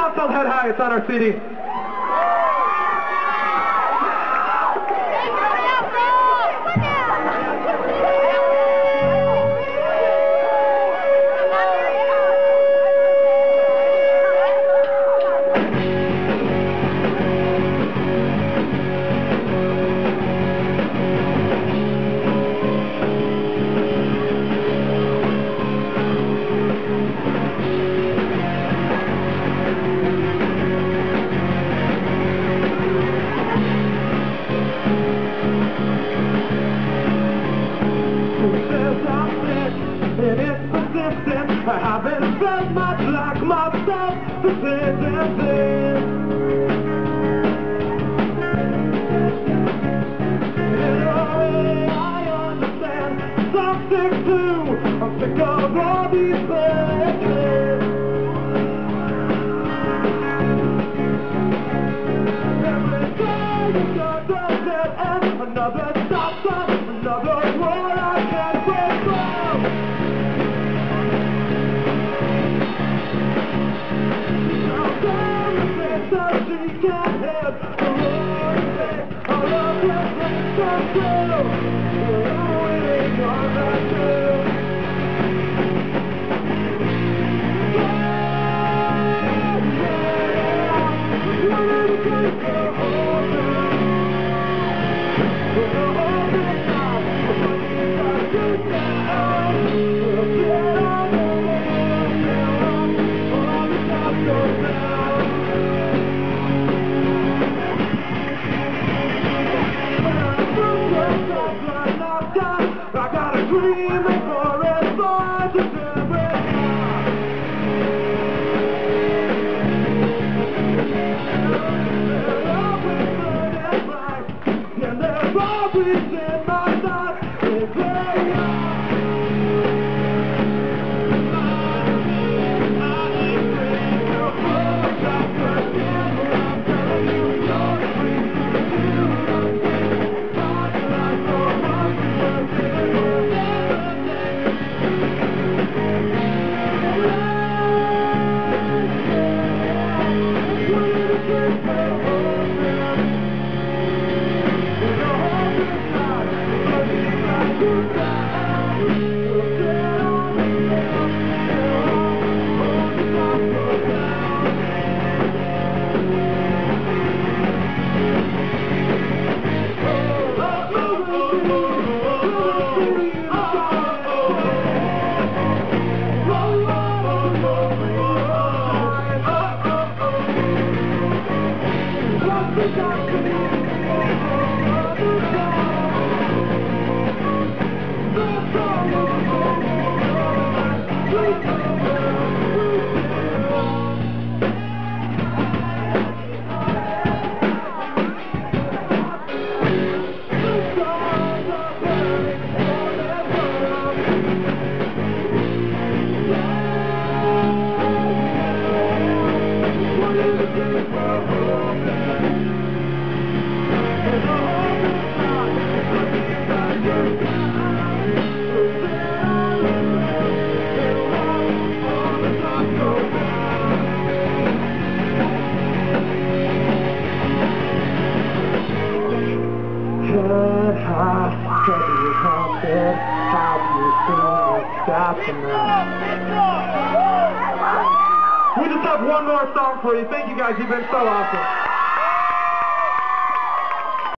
Stop, Don't Head High. It's on our CD. I haven't felt much like myself to say this. In a way I understand something too. I'm sick of all these places. Every day you got the dead end, another stop sign, another word I can't break from. She can't help the Lord say, all of your things come true. Oh, it ain't gonna do. One of the things to hold down. We're gonna hold it down. We're gonna get down. We'll get on the way. All the top goes down. I got a dream before it's born to do it. There's always good and right, and there's always in my thought. It's very we just have one more song for you. Thank you guys, you've been so awesome.